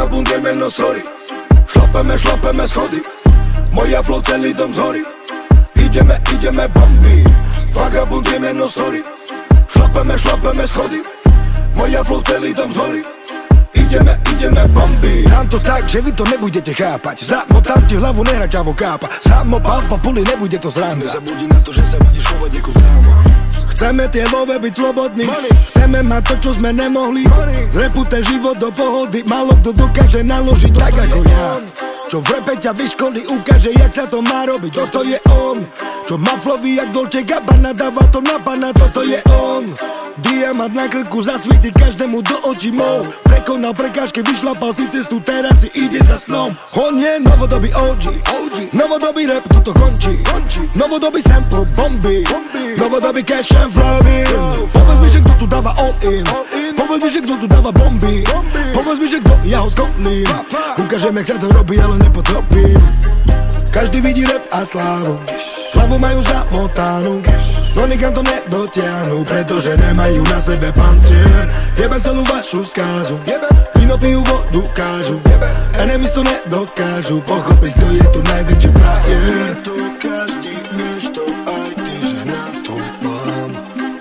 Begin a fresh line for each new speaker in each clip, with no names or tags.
Vagabundujeme, no sorry. Šlapeme schody. Moja flow celý dom zhorí. Ideme bomby. Vagabundujeme, no sorry. Šlapeme schody. Moja flow celý dom zhorí. Ideme bomby.
Dám to tak, že vy to nebudete chápať. Zamotám ti hlavu, nehrať ťavo kápa. Samopal v papuli, nebude to zránka. Nezabudí na to, že sa budeš chovať ako dáma. Chceme tie love byť slobodní. Chceme mať to, čo sme nemohli. Repu ten život do pohody. Málo kto dokáže naložiť tak ako ja. Čo v rape ťa vyškolí, ukáže, jak sa to má robiť. Toto je on. Čo má flowy jak Dolce Gabbana, dáva to na pana. Toto je on. Diamant na krku zasvíti každému do očí mou. Prekonal prekážky, vyšlapal si cestu, teraz si ide za snom. On je novodobý OG. Novodobý rap, toto končí. Novodobý sample, bomby. Novodobý cash and flowing. Povedz mi, že kto tu dáva all in. Povedz mi, že kto tu dáva bomby. Povedz mi, že kto ja ho skopním. Ukážem, jak sa to robí, ale nepotopím. Každý vidí rap a slávu. Hlavu majú zamotanú, no nikam to nedotiahnu, pretože nemajú na sebe pancier. Jebem celú vašu skázu, víno pijú, vodu kážu. Enemies to nedokážu pochopiť, kto je tu najväčší frajer. To každý, vieš to aj ty, že na to mám.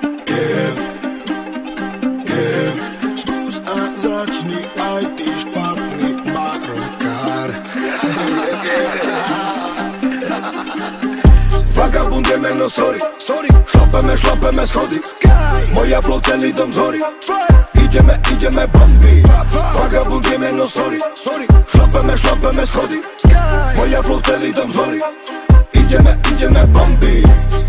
Skús a začni aj ty, špatný barokár.
Vagabundujeme, no sorry. Šlapeme schody. Moja flow celý dom zhorí. Ideme bomby. Vagabundujeme, no sorry. Šlapeme schody. Moja flow celý dom zhorí. Ideme bomby.